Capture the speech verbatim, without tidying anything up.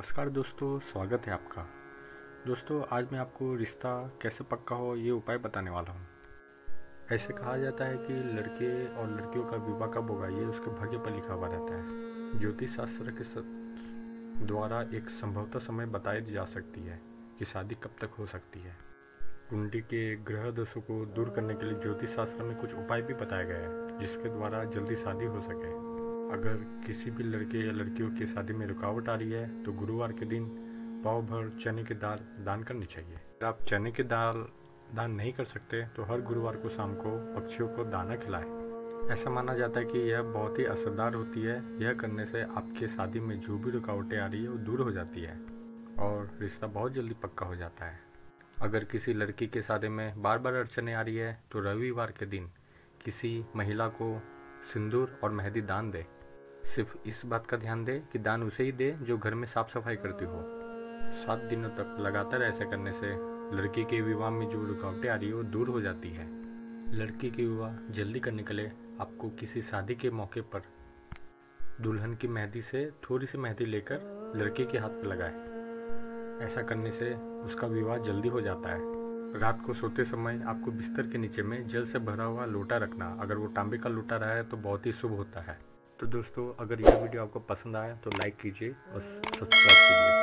नमस्कार दोस्तों, स्वागत है आपका। दोस्तों, आज मैं आपको रिश्ता कैसे पक्का हो ये उपाय बताने वाला हूँ। ऐसे कहा जाता है कि लड़के और लड़कियों का विवाह कब होगा ये उसके भाग्य पर लिखा हुआ रहता है। ज्योतिष शास्त्र के द्वारा एक संभवतः समय बताई जा सकती है कि शादी कब तक हो सकती है। कुंडली के ग्रह दोषों को दूर करने के लिए ज्योतिष शास्त्र में कुछ उपाय भी बताया गया है जिसके द्वारा जल्दी शादी हो सके। अगर किसी भी लड़के या लड़कियों की शादी में रुकावट आ रही है तो गुरुवार के दिन पाव भर चने की दाल दान करनी चाहिए। अगर आप चने की दाल दान नहीं कर सकते तो हर गुरुवार को शाम को पक्षियों को दाना खिलाएं। ऐसा माना जाता है कि यह बहुत ही असरदार होती है। यह करने से आपकी शादी में जो भी रुकावटें आ रही है वो दूर हो जाती है और रिश्ता बहुत जल्दी पक्का हो जाता है। अगर किसी लड़की की शादी में बार बार अड़चने आ रही है तो रविवार के दिन किसी महिला को सिंदूर और मेहंदी दान दे। सिर्फ इस बात का ध्यान दे कि दान उसे ही दे जो घर में साफ सफाई करती हो। सात दिनों तक लगातार ऐसे करने से लड़की के विवाह में जो रुकावटें आ रही है वो दूर हो जाती है। लड़की की विवाह जल्दी करने के लिए आपको किसी शादी के मौके पर दुल्हन की मेहंदी से थोड़ी सी मेहंदी लेकर लड़के के हाथ पर लगाए। ऐसा करने से उसका विवाह जल्दी हो जाता है। रात को सोते समय आपको बिस्तर के नीचे में जल से भरा हुआ लोटा रखना। अगर वो तांबे का लोटा रहा है तो बहुत ही शुभ होता है। तो दोस्तों, अगर यह वीडियो आपको पसंद आया तो लाइक कीजिए और सब्सक्राइब कीजिए।